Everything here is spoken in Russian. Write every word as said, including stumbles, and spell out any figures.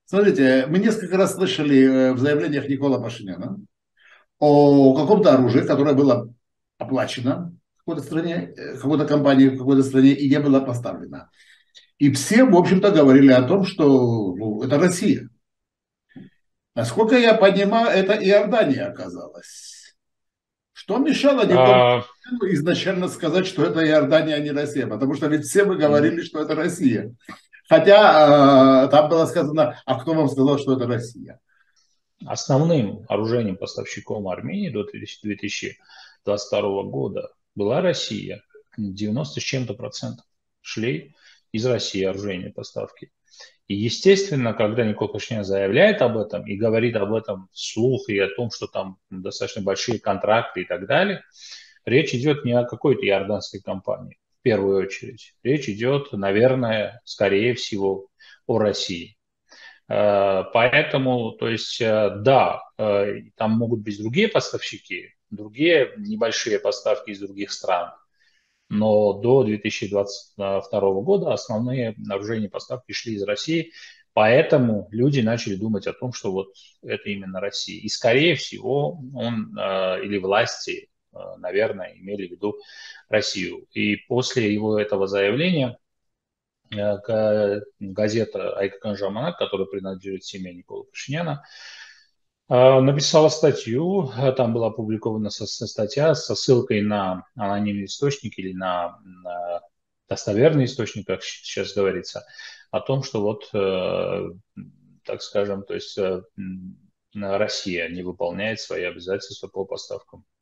Смотрите, мы несколько раз слышали э, в заявлениях Никола Пашиняна о каком-то оружии, которое было оплачено в какой-то стране, э, какой-то компании в какой-то стране и не было поставлено. И все, в общем-то, говорили о том, что ну, это Россия. Насколько я понимаю, это Иордания оказалась. Что мешало Николаю А, Пашиняну изначально сказать, что это Иордания, а не Россия? Потому что ведь все мы м, говорили, что это Россия. Хотя э, там было сказано, а кто вам сказал, что это Россия? Основным оружейным поставщиком Армении до две тысячи двадцать второго года была Россия. девяносто с чем-то процентов шли из России оружейные поставки. И, естественно, когда Никол Пашинян заявляет об этом и говорит об этом вслух и о том, что там достаточно большие контракты и так далее, речь идет не о какой-то иорданской компании в первую очередь. Речь идет, наверное, скорее всего, о России. Э, Поэтому, то есть, э, да, э, там могут быть другие поставщики, другие небольшие поставки из других стран, но до две тысячи двадцать второго года основные оружейные поставки шли из России, поэтому люди начали думать о том, что вот это именно Россия. И, скорее всего, он э, или власти, э, наверное, имели в виду Россию. И после его этого заявления э, ка- газета «Айкакан Жаманат», которая принадлежит семье Николы Пашиняна, э, написала статью, э, там была опубликована со- со- статья со ссылкой на анонимный источник или на, на достоверный источник, как щ- сейчас говорится, о том, что вот, э, так скажем, то есть э, м, Россия не выполняет свои обязательства по поставкам